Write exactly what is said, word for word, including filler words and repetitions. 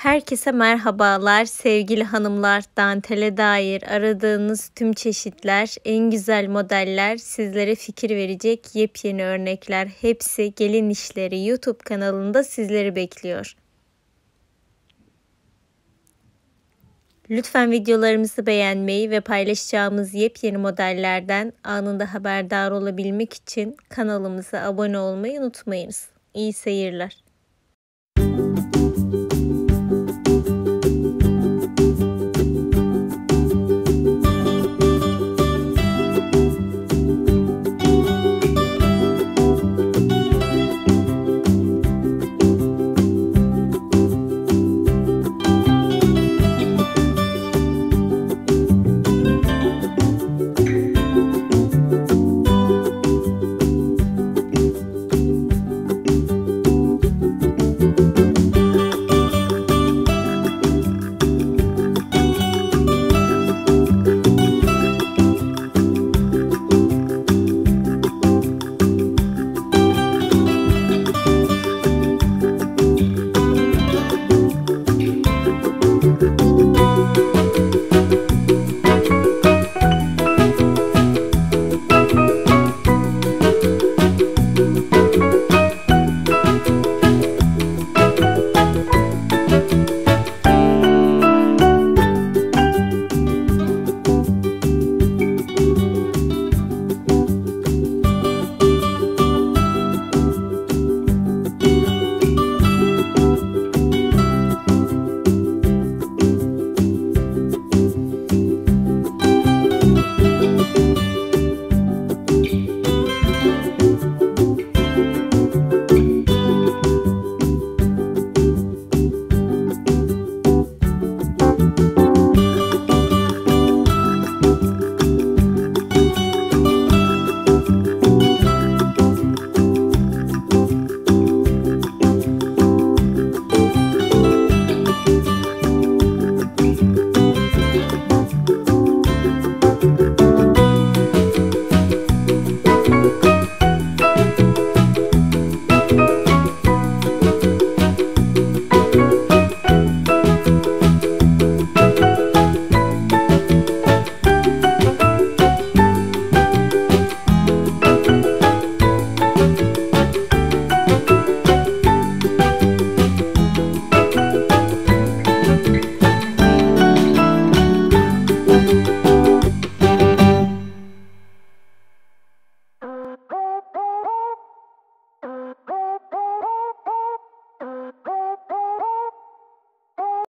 Herkese merhabalar sevgili hanımlar. Dantele dair aradığınız tüm çeşitler, en güzel modeller, sizlere fikir verecek yepyeni örnekler, hepsi Gelin İşleri YouTube kanalında sizleri bekliyor. Lütfen videolarımızı beğenmeyi ve paylaşacağımız yepyeni modellerden anında haberdar olabilmek için kanalımıza abone olmayı unutmayınız. İyi seyirler.